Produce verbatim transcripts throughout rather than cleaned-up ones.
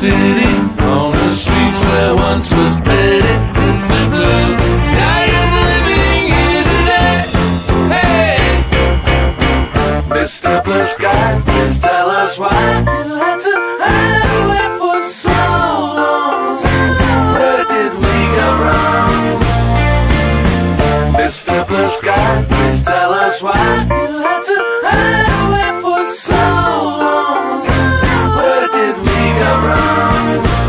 city, on the streets where once was pity. Mister Blue Sky is living here today. Hey, Mister Blue Sky, please tell us why you had to hide away for so long. Where did we go wrong? Mister Blue Sky, please tell us why you had to hide away for so long. Where did we go wrong?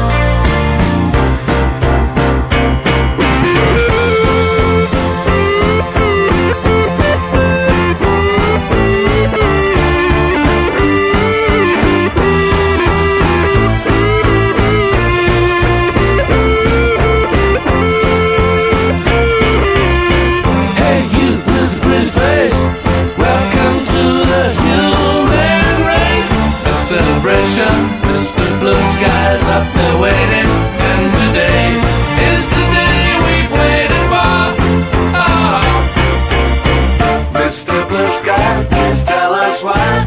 Mister Blue Sky's up there waiting, and today is the day we've waited for. Oh, Mister Blue Sky, please tell us why